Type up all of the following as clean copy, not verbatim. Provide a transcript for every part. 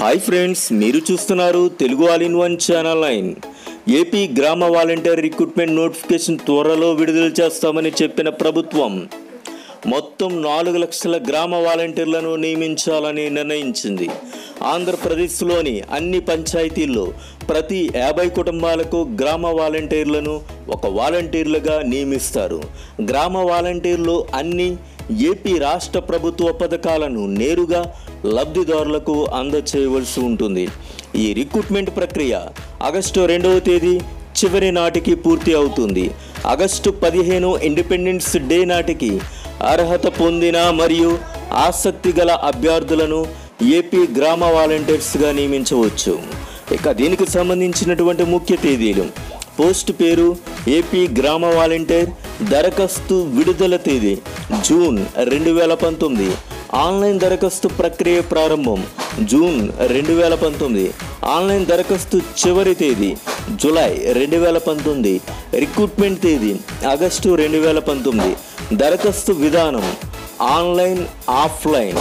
Hi friends, మీరు చూస్తున్నారు Telugu all in one channel 9. AP గ్రామ వాలంటీర్ రిక్రూట్మెంట్ నోటిఫికేషన్ త్వరలో విడుదల చేస్తామని చెప్పిన ప్రభుత్వం మొత్తం 4 లక్షల గ్రామ వాలంటీర్లను నియమించాలని నిర్ణయించింది. ఆంధ్రప్రదేశ్లోని అన్ని పంచాయతీల్లో ప్రతి 50 కుటుంబాలకు గ్రామ వాలంటీర్లను ఒక వాలంటీర్లుగా నియమిస్తారు. గ్రామ వాలంటీర్లు అన్ని ఏపీ రాష్ట్ర ప్రభుత్వ పథకాలను నేరుగా లబ్ధిదారులకు అందచేయవలసి ఉంటుంది. ఈ రిక్రూట్మెంట్ ప్రక్రియ ఆగస్టు 2వ తేదీ చివరి నాటికి పూర్తి అవుతుంది. ఆగస్టు 15 ఇండిపెండెన్స్ డే నాటికి అర్హత పొందిన మరియు ఆసక్తి గల అభ్యర్థులను ఏపీ గ్రామ వాలంటీర్స్గా నియమించవచ్చు. ఇక దీనికి సంబంధించినటువంటి ముఖ్య తేదీలు: పోస్ట్ పేరు ఏపీ గ్రామ వాలంటీర్, దరఖాస్తు విడుదల తేదీ జూన్ 2019, ఆన్లైన్ దరఖాస్తు ప్రక్రియ ప్రారంభం జూన్ 2019, ఆన్లైన్ దరఖాస్తు చివరి తేదీ జూలై 2019, రిక్రూట్మెంట్ తేదీ ఆగస్టు 2019, దరఖాస్తు విధానం ఆన్లైన్ ఆఫ్లైన్.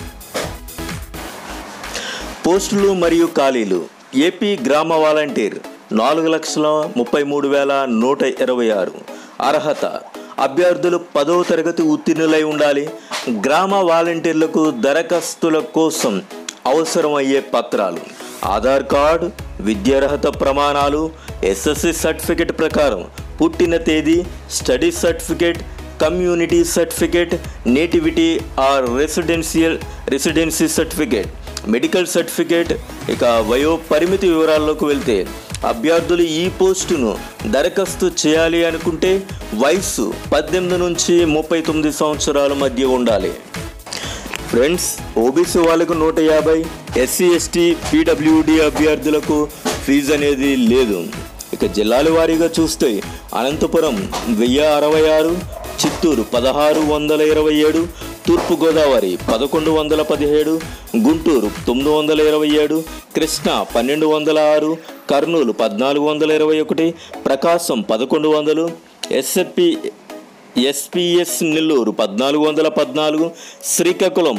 పోస్టులు మరియు ఖాళీలు: ఏపీ గ్రామ వాలంటీర్ 4,33,126. అర్హత: అభ్యర్థులు 10వ తరగతి ఉత్తీర్ణులై ఉండాలి. గ్రామ వాలంటీర్లకు దరఖాస్తుల కోసం అవసరమయ్యే పత్రాలు: ఆధార్ కార్డు, విద్యార్హత ప్రమాణాలు, ఎస్ఎస్సి సర్టిఫికేట్ ప్రకారం పుట్టిన తేదీ, study certificate, community certificate, nativity or residency certificate, medical certificate. ఇక వయో పరిమితి వివరాల్లోకి వెళ్తే, అభ్యర్థులు ఈ పోస్టును దరఖాస్తు చేయాలి అనుకుంటే వయసు 18 నుంచి 39 సంవత్సరాల మధ్య ఉండాలి. ఫ్రెండ్స్, ఓబీసీ వాళ్ళకు 150, ఎస్సీ ఎస్టీ పీడబ్ల్యూడి అభ్యర్థులకు ఫీజు అనేది లేదు. ఇక జిల్లాల వారీగా చూస్తే అనంతపురం 1066, చిత్తూరు 1627, తూర్పుగోదావరి 1117, గుంటూరు 927, కృష్ణా 1206, కర్నూలు 1421, ప్రకాశం 1100, ఎస్పీఎస్ నెల్లూరు 1414, శ్రీకాకుళం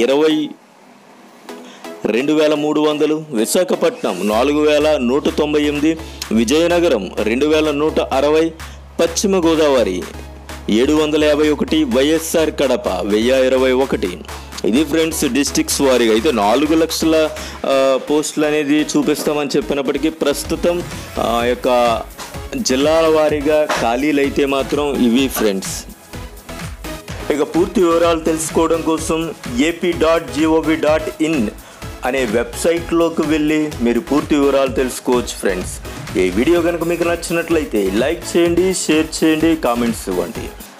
22,300, విశాఖపట్నం 4,198, విజయనగరం 2,160, పశ్చిమ గోదావరి 751, వైఎస్ఆర్ కడప 1021. ఇది ఫ్రెండ్స్ డిస్ట్రిక్ట్స్ వారీగా అయితే 4 లక్షల పోస్టులు అనేది చూపిస్తామని చెప్పినప్పటికీ ప్రస్తుతం యొక్క జిల్లాల వారీగా ఖాళీలు అయితే మాత్రం ఇవి ఫ్రెండ్స్. ఇక పూర్తి వివరాలు తెలుసుకోవడం కోసం AP.gov.in అనే వెబ్సైట్లోకి వెళ్ళి మీరు పూర్తి వివరాలు తెలుసుకోవచ్చు ఫ్రెండ్స్. ఈ వీడియో కనుక మీకు నచ్చినట్లయితే లైక్ చేయండి, షేర్ చేయండి, కామెంట్స్ ఇవ్వండి.